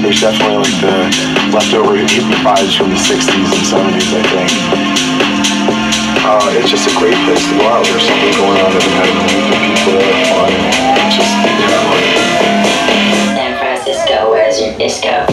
There's definitely like the leftover hippie vibes from the 60s and 70s, I think. It's just a great place to go out. There's something going on every night. The people there are fun. It's just, San Francisco, where's your disco?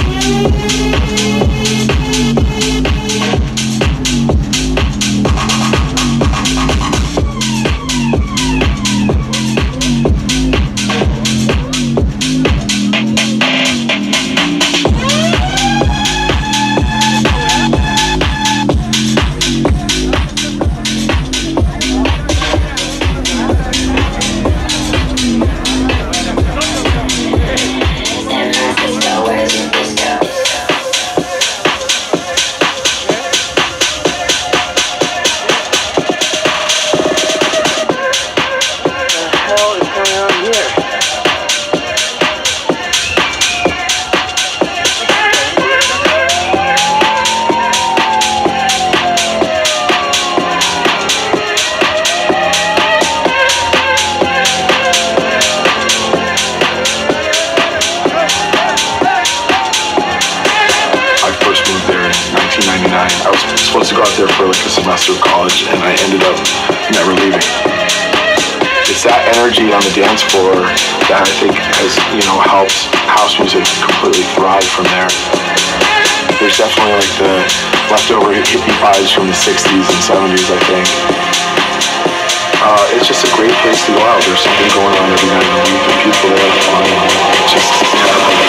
I was supposed to go out there for like a semester of college, and I ended up never leaving. It's that energy on the dance floor that I think has, helped house music completely thrive from there. There's definitely like the leftover hippie vibes from the 60s and 70s, I think. It's just a great place to go out. There's something going on every night. The people there are fun. It's just,